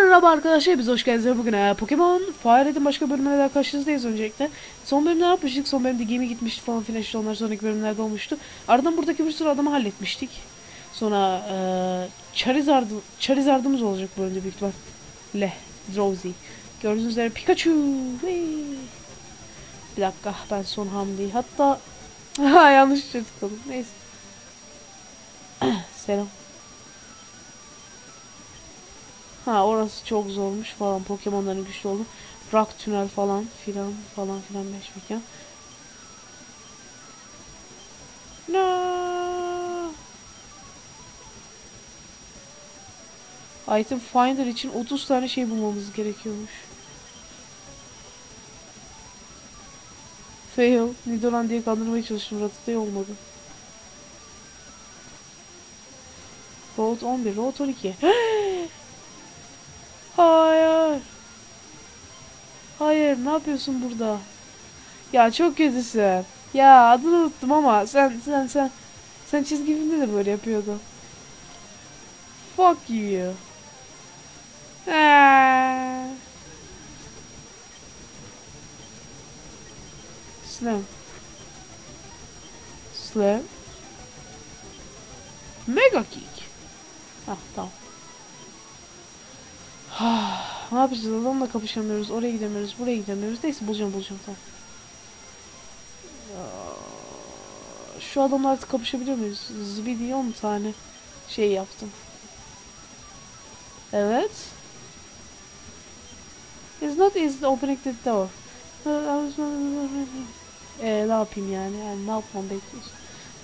Merhaba arkadaşlar, biz hoş geldiniz. Bugün Pokemon Firehead'in başka bölümüne daha karşınızdayız öncelikle. Son bölümde ne yapmıştık? Son bölümde gemi gitmişti falan filan, işte onlar sonraki bölümlerde olmuştu. Ardından buradaki bir sürü adamı halletmiştik. Sonra Charizard'ımız olacak bu bölümde büyük ihtimalle. Drowzee. Gördüğünüz üzere Pikachu. Hey. Bir dakika, ben son hamleyi hatta yanlış tıkladım. Neyse. Selam. Ha, orası çok zormuş falan. Pokemon'ların güçlü oldu. Rock tünel falan filan falan filan 5 mekan. No. Item Finder için 30 tane şey bulmamız gerekiyormuş. Fail. Nidoran diye kandırmaya çalıştım. Ratatouille olmadı. Road 11. Road 12. Hayır. Hayır. Ne yapıyorsun burada? Ya çok kötüsün. Ya adını unuttum ama sen çizgi filmde de böyle yapıyordun. Fuck you. Slam. Slam. Mega kick. Ah, tamam. Ne yapacağız? Adamla kapışamıyoruz. Oraya gidemiyoruz. Buraya gidemiyoruz. Neyse, bulacağım tamam. Şu adamla artık kapışabiliyor muyuz? Zibidi 10 tane şey yaptım. Evet. It's not easy opening the door. Ne yapayım yani? Ne yapmam bekliyorsun?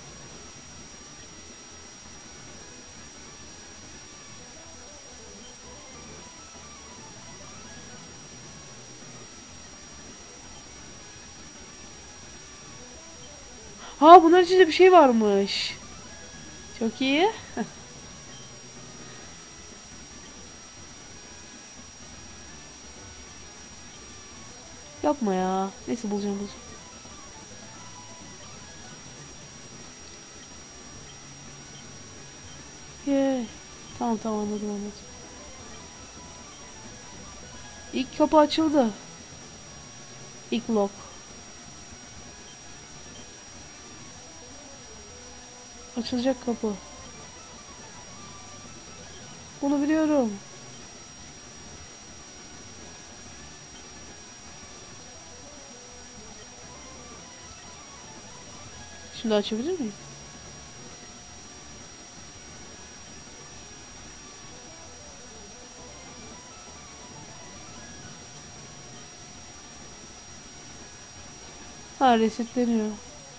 Ha, bunların içinde bir şey varmış. Çok iyi. Yapma ya. Neyse, bulacağım. Yeah. Tamam anladım. İlk kapı açıldı. İlk lock. Açılacak kapı. Bunu biliyorum. Şimdi açabilir miyim? Ha, resetleniyor.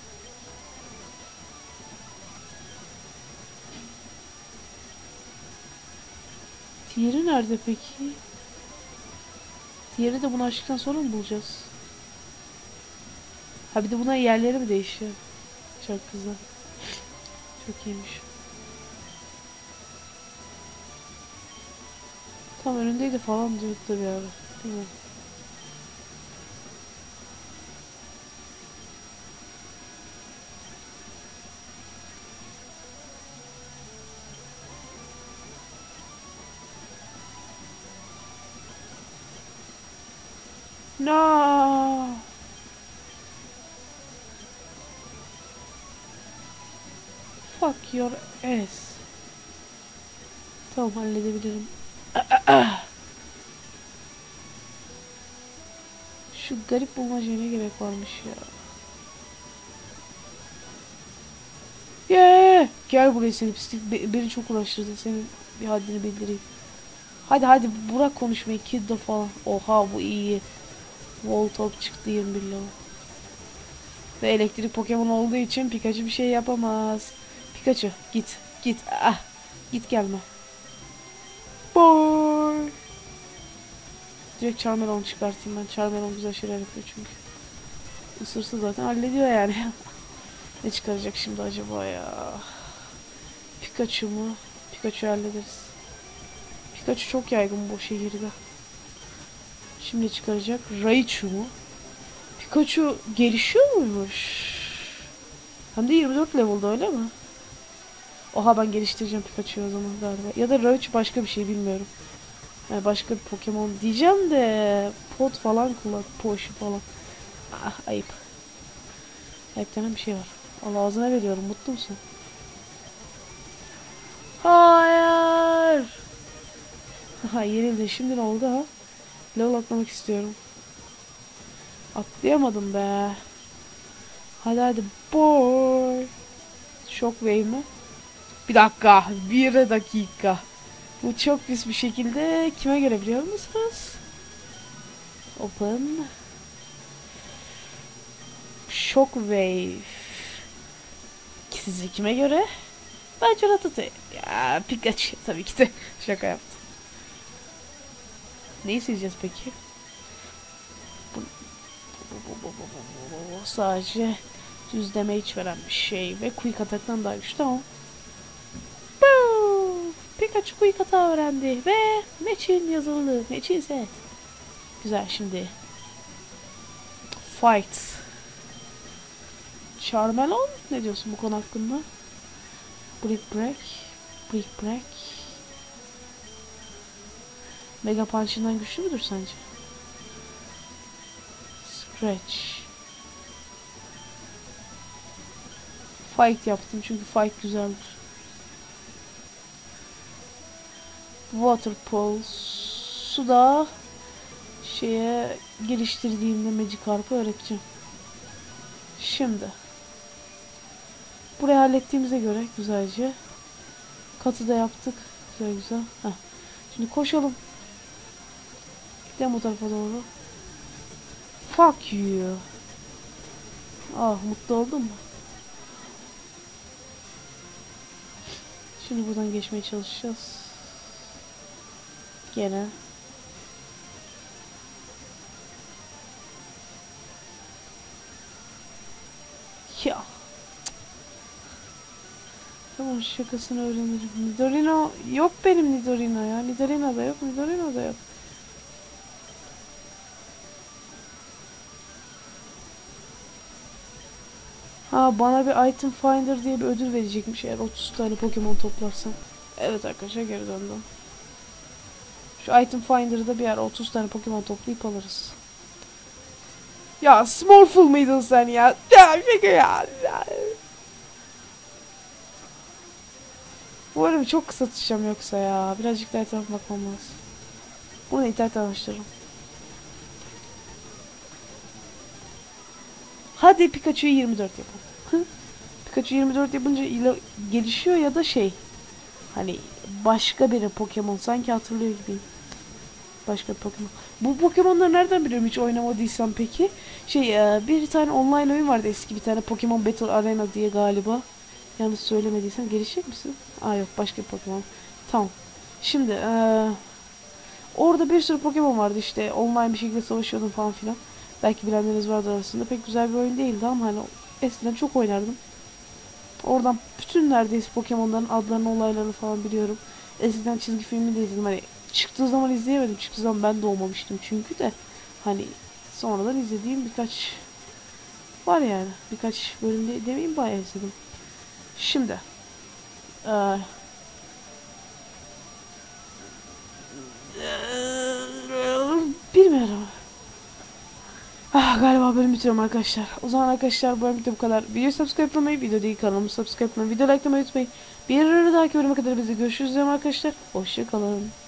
Diğeri nerede peki? Diğeri de bunu açtıktan sonra mı bulacağız? Ha, bir de buna yerleri mi değişiyor? Çok güzel. Çok iyiymiş. Tam önündeydi falan diyordu bir ara. Değil mi? No. Fuck your ass. Tamam, halledebilirim. Şu garip bulmacaya ne gerek varmış ya. Yeah! Gel buraya seni pislik. Beni çok uğraştırdın. Senin bir haddini bildireyim. Hadi bırak konuşmayı, kiddo falan. Oha, bu iyi. Voltorb çıktı 21 level. Ve elektrik Pokemon olduğu için Pikachu bir şey yapamaz. Pikachu git. Ah, git gelme. Bye. Direkt Charmeleon çıkartayım ben. Charmeleon güzel şeyler yapıyor çünkü. Isırsa zaten hallediyor yani. Ne çıkaracak şimdi acaba ya? Pikachu mu? Pikachu hallederiz. Pikachu çok yaygın bu şehirde. Şimdi çıkaracak Raichu mu? Pikachu gelişiyor muymuş? Hem de 24 level'da, öyle mi? Oha, ben geliştireceğim Pikachu'yu o zaman galiba. Ya da Raichu başka bir şey, bilmiyorum. Yani başka bir Pokemon diyeceğim de pot falan kullan. Poşu falan. Ah, ayıp. Ayıp denen bir şey var. Allah ağzına veriyorum. Mutlu musun? Hayır. Ha, yenildi. Şimdi ne oldu ha? Level atlamak istiyorum. Atlayamadım be. Hadi hadi boy. Shockwave mi? Bir dakika. Bir dakika. Bu çok pis bir şekilde kime göre biliyor musunuz? Open. Shockwave. Sizce kime göre? Bence Rattata. Ya Pikachu tabii ki de. Şaka yaptım. Neyi sileceğiz peki? Sadece düz damage veren bir şey ve quick attack'tan daha güçlü. Tamam. Pikachu quick attack öğrendi ve Meçin yazılı. Meçin set. Güzel şimdi. Fight. Charmelon ne diyorsun bu konu hakkında? Brick Break. Brick Break. Mega Punch'ından güçlü müdür sence? Scratch. Fight yaptım çünkü fight güzeldir. Water Pulse. Suda geliştirdiğimde Magikarp'ı öğreteceğim. Şimdi. Burayı hallettiğimize göre güzelce. Katı da yaptık. Güzel güzel. Heh. Şimdi koşalım. Gidelim o tarafa doğru. Fuck you. Ah, mutlu oldun mu? Şimdi buradan geçmeye çalışacağız. Gene. Ya. Tamam, şakasını öğrenirim. Nidorino yok benim Nidorino ya. Nidorino da yok, Nidorino da yok. Ha, bana bir item finder diye bir ödül verecekmiş eğer 30 tane Pokemon toplarsam. Evet arkadaşlar, geri döndüm. Şu item finder'ı da bir ara 30 tane Pokemon toplayıp alırız. Ya Smurfle mıydın sen ya? Ya şaka ya. Bu arada çok kısa tutacağım yoksa ya. Birazcık daha etrafa bakmam lazım. Bunu internetten araştırırım. Hadi Pikachu'yu 24 yapalım. Pikachu 24 yapınca gelişiyor ya da hani başka bir Pokemon sanki hatırlıyor gibiyim. Başka bir Pokemon. Bu Pokemon'ları nereden biliyorum hiç oynamadıysam peki? Bir tane online oyun vardı eski, bir tane Pokemon Battle Arena diye galiba. Yanlış söylemediysem, gelişecek misin? Aa yok, başka bir Pokemon. Tamam. Şimdi orada bir sürü Pokemon vardı işte, online bir şekilde savaşıyordum falan filan. Belki bilenleriniz vardır arasında. Pek güzel bir oyun değildi ama hani eskiden çok oynardım. Oradan bütün neredeyse Pokemon'ların adlarını, olaylarını falan biliyorum. Eskiden çizgi filmi de izledim. Hani çıktığı zaman izleyemedim. Çıktığı zaman ben doğmamıştım çünkü de. Hani sonradan izlediğim birkaç var yani. Birkaç bölümde demeyeyim, bayağı izledim. Şimdi. Eee bilmiyorum. Galiba bölüm bitiriyorum arkadaşlar. O zaman arkadaşlar, bu bölümde bu kadar. Videoyu subscribe olmayı, video değil kanalımı subscribe olmayı, video like olmayı unutmayın. Bir dahaki bölüme kadar bizi görüşürüz arkadaşlar. Hoşçakalın.